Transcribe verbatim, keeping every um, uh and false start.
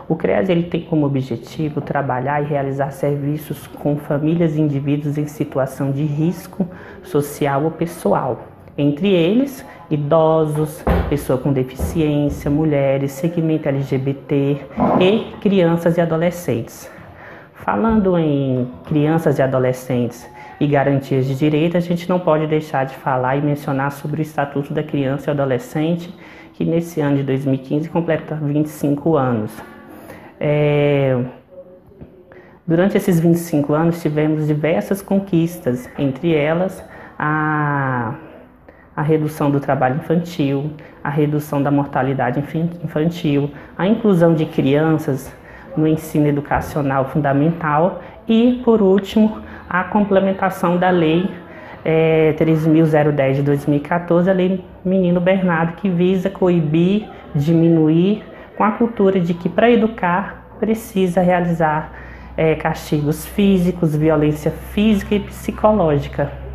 O CREAS ele tem como objetivo trabalhar e realizar serviços com famílias e indivíduos em situação de risco social ou pessoal, entre eles idosos, pessoas com deficiência, mulheres, segmento L G B T e crianças e adolescentes. Falando em crianças e adolescentes e garantias de direito, a gente não pode deixar de falar e mencionar sobre o Estatuto da Criança e Adolescente, que nesse ano de dois mil e quinze completa vinte e cinco anos. É... Durante esses vinte e cinco anos tivemos diversas conquistas, entre elas a, a redução do trabalho infantil, a redução da mortalidade infantil, a inclusão de crianças no ensino educacional fundamental e, por último, a complementação da Lei é, três mil dez de dois mil e quatorze, a Lei Menino Bernardo, que visa coibir, diminuir com a cultura de que para educar precisa realizar é, castigos físicos, violência física e psicológica.